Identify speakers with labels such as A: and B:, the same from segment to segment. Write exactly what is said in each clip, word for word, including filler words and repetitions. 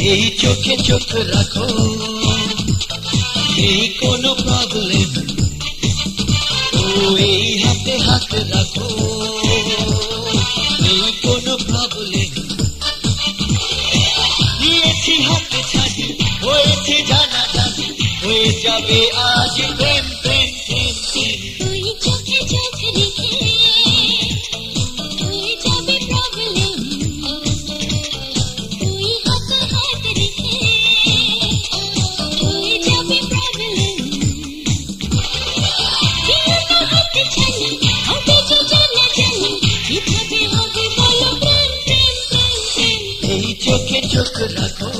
A: এই চোখে চোখ রাখো, এই কোনো প্রবলেম, ও এই হাতে হাত রাখো, এই কোনো প্রবলেম। দিয়েছি হাতে ছাড়ি, হয়েছে জানা জানি, হয়ে যাবে আজ প্রেম প্রেম প্রেম প্রেম।
B: তুই চোখে চোখ রেখে হয়ে যাবে প্রবলেম, তুই হাতে হাত রেখে হয়ে যাবে প্রবলেম। দিয়েছি হাতে ছাড়ি, হবে যে জানা জানি, কিভাবে হবে বলো প্রেম প্রেম প্রেম প্রেম।
A: এই চোখে চোখ রাখো,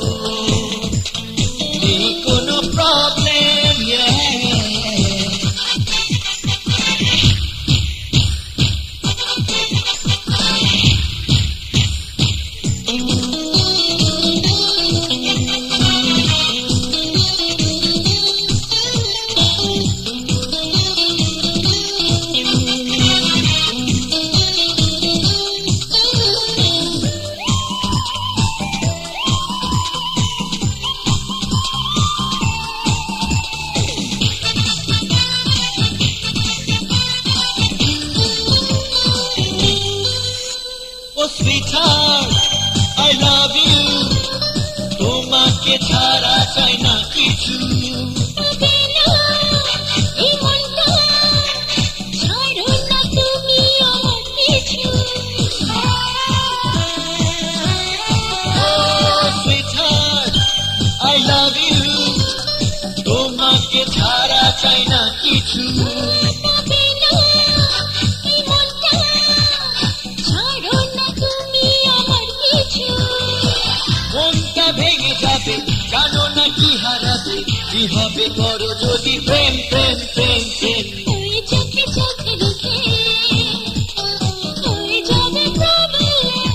A: এই কোনো problem, sweetheart, I love you, তোমাকে ছাড়া চাই না কিছু।
B: তবে না এই মনটা ছাড়ো না তুমি আমার পিছু।
A: Oh sweetheart, I love you, তোমাকে ছাড়া চাই না কিছু।
B: তবে না এই মনটা ছাড়ো না তুমি আমার পিছু।
A: মনটা ভেঙে যাবে, জানো না কি হারাবে, কি হবে করো যদি প্রেম প্রেম প্রেম প্রেম।
B: তুই চোখে চোখ রেখে হয়ে যাবে প্রবলেম।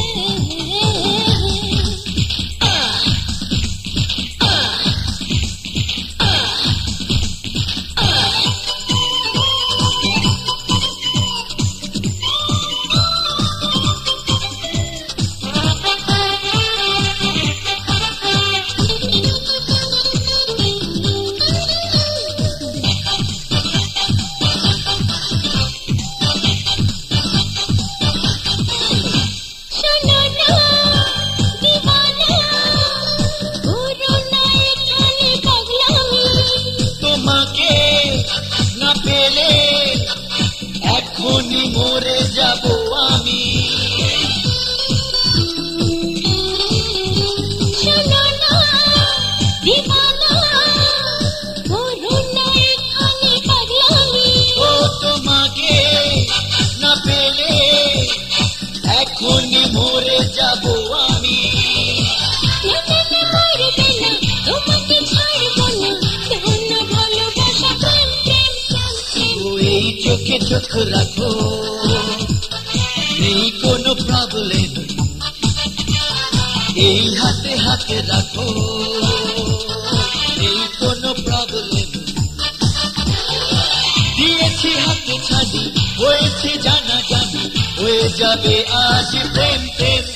B: শোনো না দিওয়ানা, করো না এখানে পাগলামি।
A: তোমাকে না পেলে এখনই মরে যাব আমি।
B: শোনো না দিওয়ানা, করো না এখানে পাগলামি।
A: ও তোমাকে না পেলে এখনই মরে যাব আমি।
B: না না না মরবে না, তোমাকে ছাড়বো না, ধন্য ভালোবাসা প্রেম প্রেম প্রেম প্রেম।
A: ও এই চোখে চোখ রাখো, নেই কোনো প্রবলেম, এই হাতে হাতে রাখো, নেই কোনো প্রবলেম। দিয়েছি হাতে ছাড়ি, হয়েছে জানা জানি, হয়ে যাবে আজ প্রেম প্রেম